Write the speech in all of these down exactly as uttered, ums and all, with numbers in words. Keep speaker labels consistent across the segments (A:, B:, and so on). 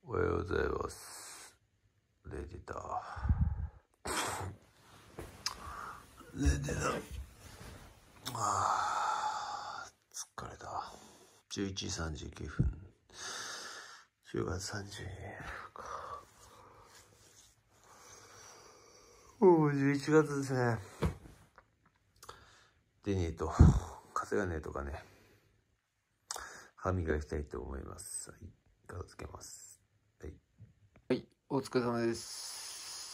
A: おはようございます。寝てた。寝てた。ああ、疲れた。じゅういちじさんじゅうきゅうふん。じゅうがつさんじゅうににちか。もうじゅういちがつですね。でねえと、風がねえとかね。歯磨きたいと思います。はい、片付けます。はい。はい、お疲れ様です。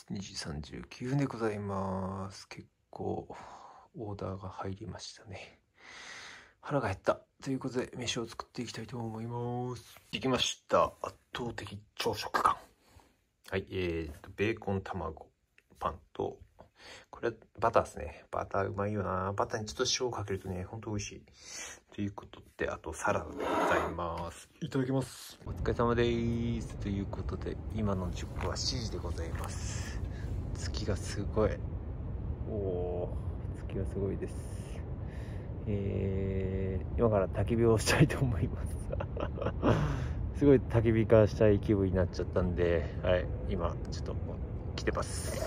A: にじさんじゅうきゅうふんでございます。結構オーダーが入りましたね。腹が減ったということで飯を作っていきたいと思います。できました。圧倒的朝食感。はい、えーとベーコン卵パンと、これはバターですね。バターうまいよな。バターにちょっと塩をかけるとね、ほんと美味しい。ということで、あとサラダでございます。いただきます。お疲れ様です。ということで、今の時刻はしちじでございます。月がすごい。おお、月がすごいです。えー、今から焚き火をしたいと思います。すごい焚き火化したい気分になっちゃったんで、はい、今ちょっと来てます。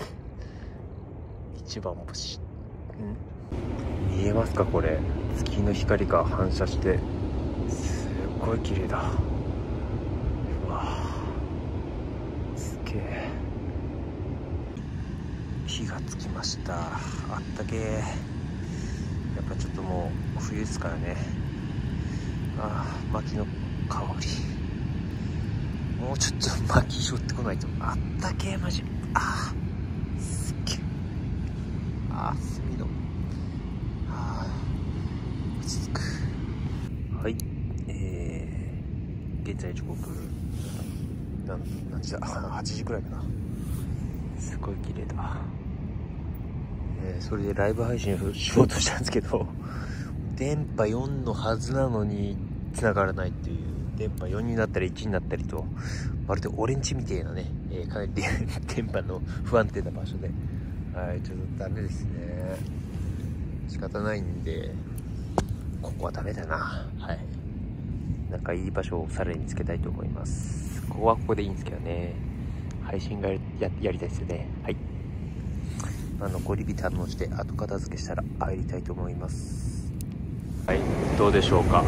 A: 一番星。ん見えますかこれ。月の光が反射してすっごい綺麗だ。うわすげえ。火がつきました。あったけえ。やっぱちょっともう冬ですからね。ああ、薪の香り。もうちょっと薪拾ってこないと。あったけえマジ。ああすっげえ。ああ炭のああ落ち着く。はい、えー、現在時刻何何時だはちじくらいかな。すごい綺麗だ。えー、それでライブ配信をしようとしたんですけど、電波よんのはずなのに繋がらないっていう。電波よんになったりいちになったりと、まるでオレンジみたいなね、えー、かなり電波の不安定な場所で、はい、ちょっとダメですね。仕方ないんで、ここはダメだな。はい、なんかいい場所をさらに見つけたいと思います。ここはここでいいんですけどね。配信が や, や, やりたいですよね。はい、まあ、残り火堪能して後片付けしたら帰りたいと思います。はい、どうでしょうか。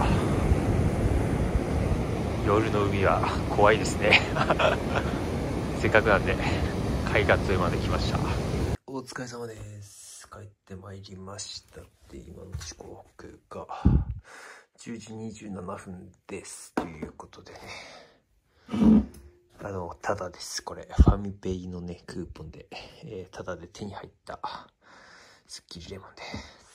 A: 夜の海は怖いですね。せっかくなんで海岸沿いまで来ました。お疲れ様です。帰ってまいりました。で、今の時刻がじゅうじにじゅうななふんです。ということでね、あのただです。これファミペイのねクーポンで、えー、ただで手に入ったスッキリレモンです。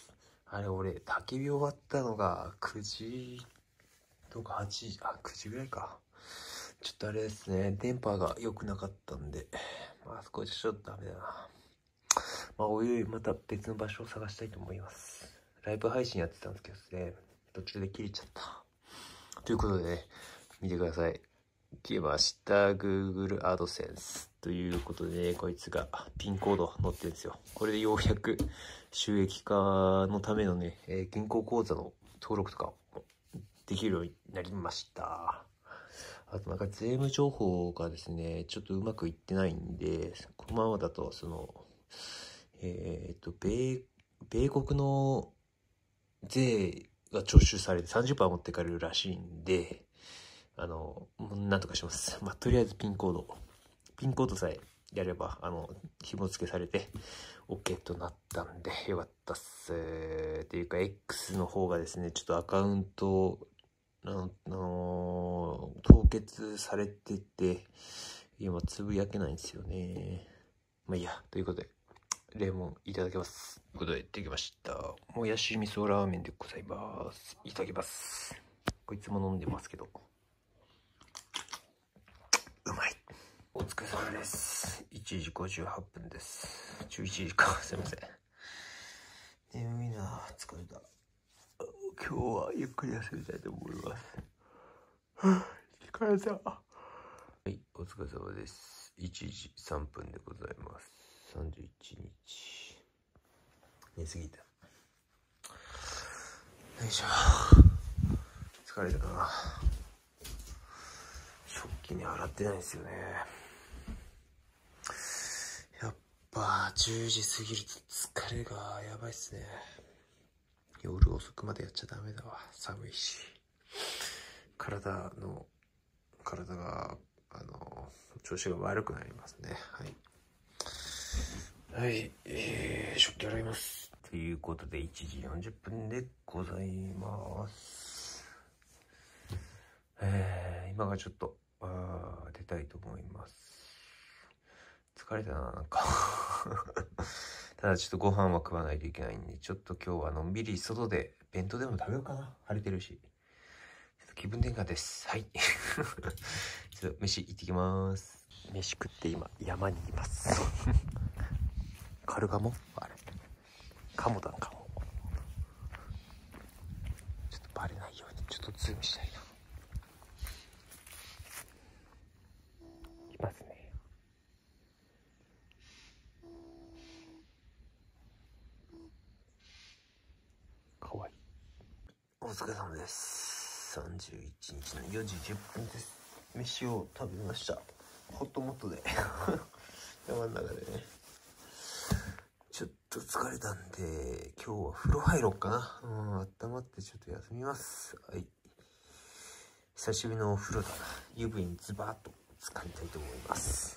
A: あれ俺焚き火終わったのがくじとかはちじ、あくじぐらいか。ちょっとあれですね、電波が良くなかったんで、まあそこでちょっとダメだな。まあおいおいまた別の場所を探したいと思います。ライブ配信やってたんですけどね、途中で切れちゃったということでね、見てください。来ました。 Google AdSense ということで、ね、こいつがピンコード載ってるんですよ。これでようやく収益化のためのね、えー、銀行口座の登録とかできるようになりました。あとなんか税務情報がですね、ちょっとうまくいってないんで、このままだとそのえっと米米国の税が徴収されて さんじゅっパーセント 持ってかれるらしいんで、あのなんとかします。まあとりあえずピンコードピンコードさえやればあの紐付けされて OK となったんでよかったっす。っていうか X の方がですね、ちょっとアカウントあの、あのー、凍結されてて今つぶやけないんですよね。まあいいや、ということでレモンいただきます。ということでできました。もやし味噌ラーメンでございます。いただきます。こいつも飲んでますけどうまい。お疲れ様です。いちじごじゅうはっぷんです。じゅういちじか。すいません。眠いな、疲れた。今日はゆっくり休みたいと思います。疲れた。はい、お疲れ様です。いちじさんぷんでございます。さんじゅういちにち。寝すぎた。よいしょ。疲れたな。食きに洗ってないんですよね。やっぱじゅうじ過ぎると疲れがやばいっすね。夜遅くまでやっちゃダメだわ。寒いし。体の、体が、あの、調子が悪くなりますね。はい。はい、えー、食器洗います。ということで、いちじよんじゅっぷんでございます。えー、今がちょっと、あー出たいと思います。疲れたな、なんか。ただちょっとご飯は食わないといけないんで、ちょっと今日はのんびり外で弁当でも食べようかな。晴れてるし。ちょっと気分転換です。はい。ちょっと飯行ってきます。飯食って今、山にいます。カルガモあれ。カモだな、カモ。ちょっとバレないように、ちょっとズームしたいな。いますね。かわいい。お疲れ様です。さんじゅういちにちのよじじゅっぷんです。飯を食べました。ホットモットで山の中でね。ちょっと疲れたんで、今日は風呂入ろうかな。うん、温まってちょっと休みます。はい。久しぶりのお風呂だな。湯船にズバーっと浸かりたいと思います。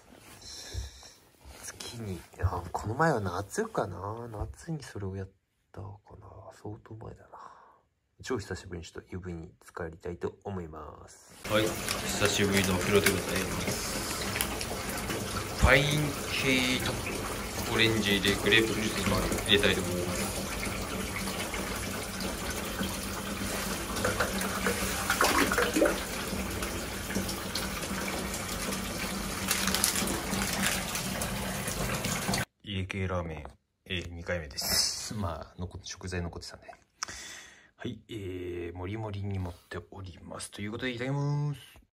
A: 月に、あ、この前は夏かな。夏にそれをやったかな。相当前だな。超久しぶりにちょっと湯船に浸かりたいと思います。はい、久しぶりのお風呂でございます。パイン系とオレンジでグレープフルーツ今入れたいと思います。家系ラーメン、えー、にかいめです。まあ残食材残ってたんで。はい、えー、もりもりに持っております。ということでいただきます。